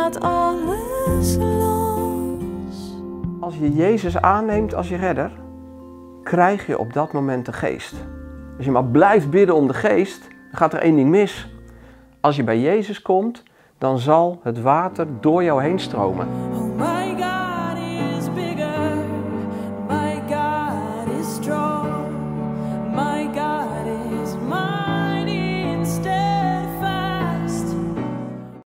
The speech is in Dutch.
laat alles los. Als je Jezus aanneemt als je redder, krijg je op dat moment de geest. Als je maar blijft bidden om de geest, dan gaat er één ding mis. Als je bij Jezus komt, dan zal het water door jou heen stromen. Oh, my God is bigger, my God is strong.